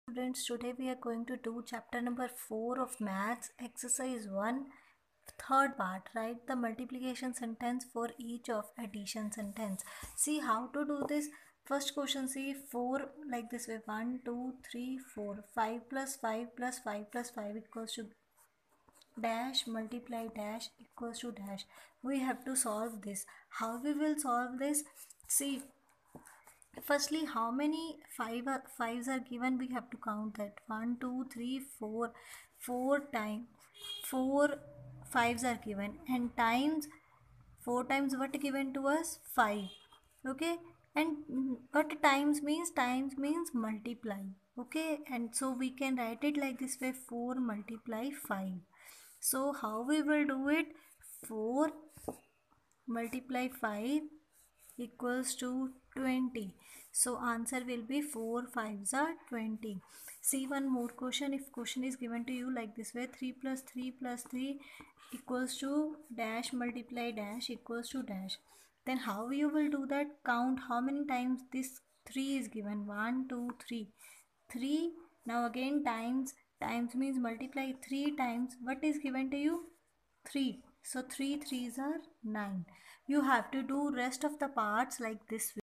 Students, today we are going to do chapter number 4 of maths, exercise 1, third part. Write the multiplication sentence for each of addition sentence. See how to do this. First question, see 4 like this way: 1 2 3 4. 5 plus 5 plus 5 plus 5 equals to dash multiply dash equals to dash. We have to solve this. How we will solve this? See, firstly, how many fives are given? We have to count that. 1 2 3 4. 4 times 4 fives are given, and times 4 times what given to us? 5. Okay, and what times means multiply. Okay, and so we can write it like this way: 4 multiply 5. So how we will do it? 4 multiply 5 equals to 20. So answer will be 4 5s are 20. See one more question. If question is given to you like this way: 3 plus 3 plus 3 equals to dash multiply dash equals to dash. Then how you will do that? Count how many times this 3 is given. 1 2 3. 3. Now again times means multiply 3 times what is given to you? 3. So 3 3s are 9. You have to do rest of the parts like this way.